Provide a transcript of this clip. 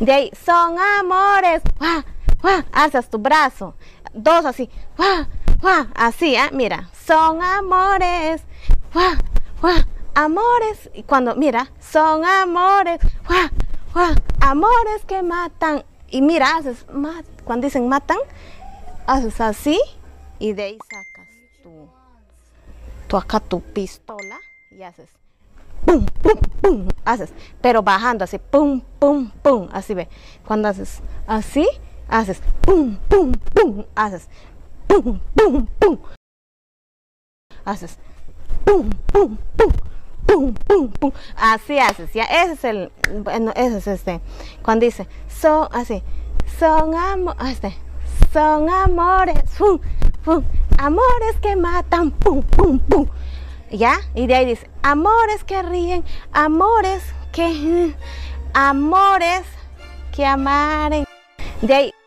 De ahí, son amores. ¡Wah! ¡Wah! Alzas tu brazo. Dos así. ¡Wah! ¡Wah! Así, mira. Son amores. ¡Wah! ¡Wah! Amores. Y cuando, mira, son amores. ¡Wah! ¡Wah! Amores que matan. Y mira, haces, cuando dicen matan, haces así. Y de ahí sacas tu pistola y haces pum, pum, pum, haces, pero bajando así, pum, pum, pum, así ve. Cuando haces así, haces pum, pum, pum, haces pum, pum, pum, haces pum, pum, pum, pum, pum, pum, así haces, ya, ese es el, bueno, ese es cuando dice, son así, son amores, pum, pum, amores que matan, pum, pum, pum. ¿Ya? Y de ahí dice, amores que ríen, amores que amaren. De ahí,